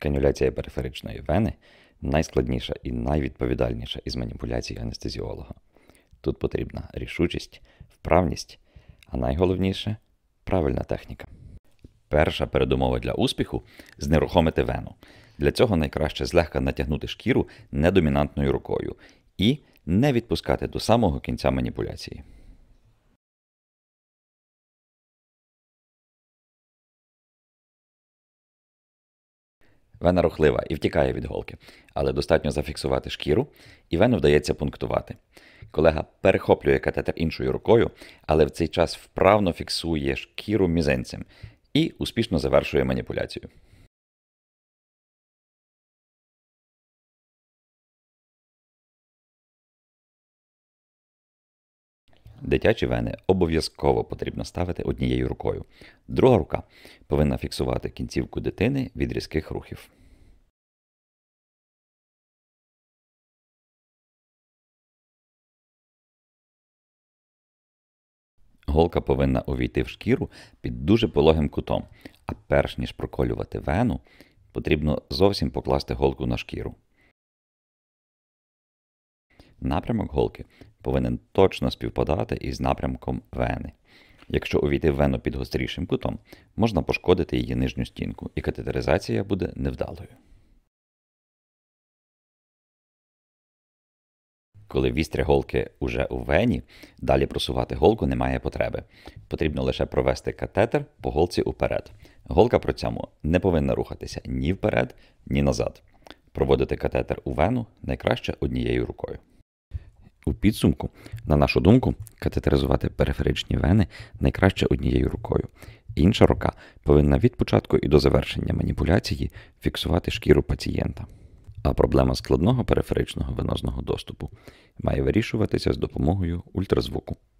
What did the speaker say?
Канюляція периферичної вени – найскладніша і найвідповідальніша із маніпуляцій анестезіолога. Тут потрібна рішучість, вправність, а найголовніше – правильна техніка. Перша передумова для успіху – знерухомити вену. Для цього найкраще злегка натягнути шкіру недомінантною рукою і не відпускати до самого кінця маніпуляції. Вена рухлива і втікає від голки, але достатньо зафіксувати шкіру, і вену вдається пунктувати. Колега перехоплює катетер іншою рукою, але в цей час вправно фіксує шкіру мізинцем і успішно завершує маніпуляцію. Дитячі вени обов'язково потрібно ставити однією рукою. Друга рука повинна фіксувати кінцівку дитини від різких рухів. Голка повинна увійти в шкіру під дуже пологим кутом, а перш ніж проколювати вену, потрібно зовсім покласти голку на шкіру. Напрямок голки повинен точно співпадати із напрямком вени. Якщо увійти в вену під гострішим кутом, можна пошкодити її нижню стінку, і катетеризація буде невдалою. Коли вістря голки уже у вені, далі просувати голку немає потреби. Потрібно лише провести катетер по голці уперед. Голка при цьому не повинна рухатися ні вперед, ні назад. Проводити катетер у вену найкраще однією рукою. У підсумку, на нашу думку, катетеризувати периферичні вени найкраще однією рукою. Інша рука повинна від початку і до завершення маніпуляції фіксувати шкіру пацієнта. А проблема складного периферичного венозного доступу має вирішуватися з допомогою ультразвуку.